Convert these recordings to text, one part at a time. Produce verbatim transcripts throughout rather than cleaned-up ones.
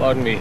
Pardon me.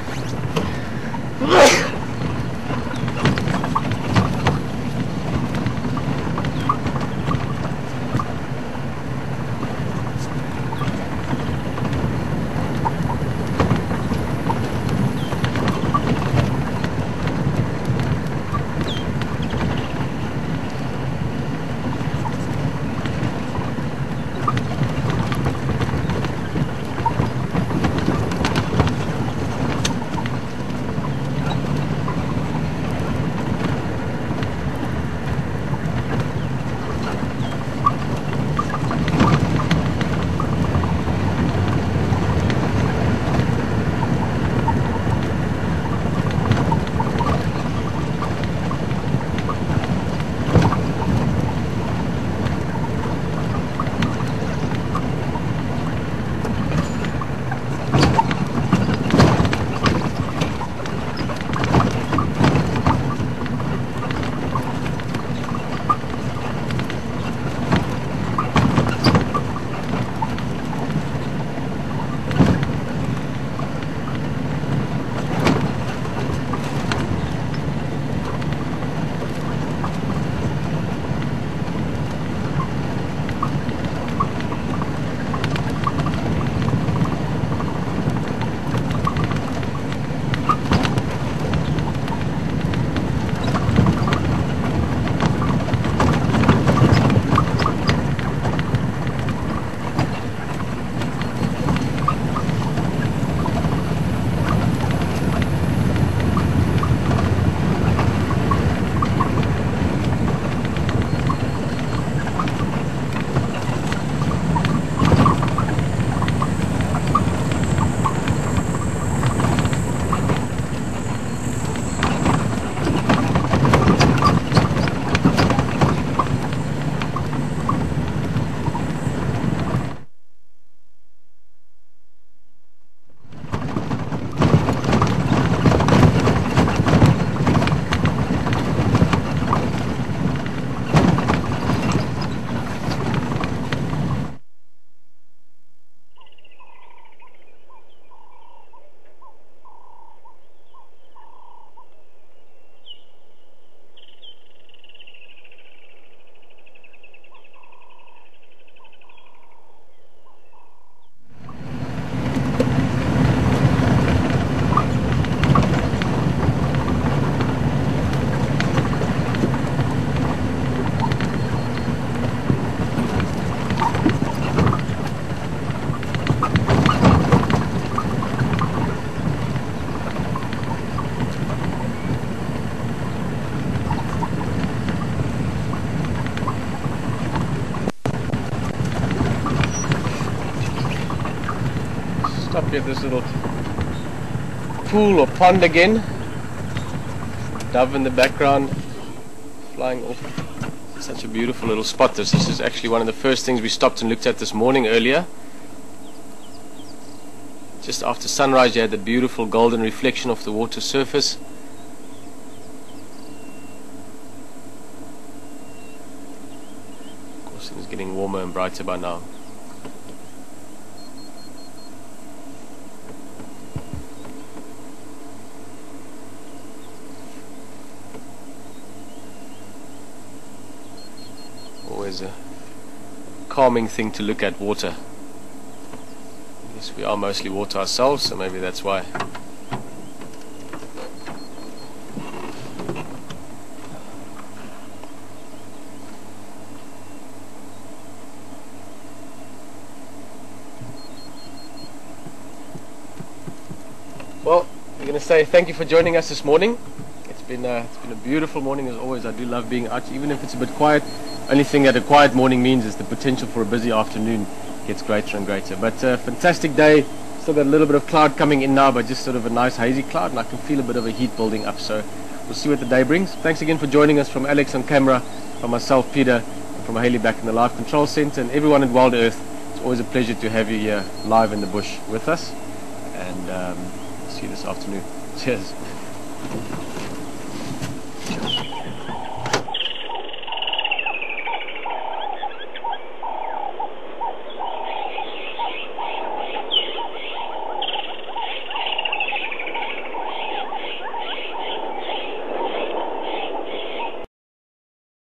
Stop here at this little pool or pond again. Dove in the background, flying off. Such a beautiful little spot this. This is actually one of the first things we stopped and looked at this morning earlier. Just after sunrise you had the beautiful golden reflection of the water surface. Of course it's getting warmer and brighter by now. Always a calming thing to look at, water. Yes, we are mostly water ourselves, so maybe that's why. Well, we're going to say thank you for joining us this morning. It's been, uh, it's been a beautiful morning as always. I do love being out, even if it's a bit quiet. Only thing that a quiet morning means is the potential for a busy afternoon gets greater and greater. But uh, fantastic day. Still got a little bit of cloud coming in now, but just sort of a nice hazy cloud, and I can feel a bit of a heat building up. So we'll see what the day brings. Thanks again for joining us, from Alex on camera, from myself, Peter, and from Haley back in the Live Control Center, and everyone at Wild Earth. It's always a pleasure to have you here live in the bush with us, and um, see you this afternoon. Cheers.